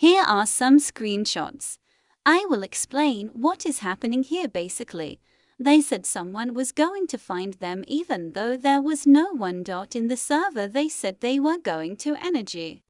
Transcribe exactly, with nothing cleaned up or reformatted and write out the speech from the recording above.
Here are some screenshots. I will explain what is happening here basically. They said someone was going to find them even though there was no one. In the server they said they were going to energy.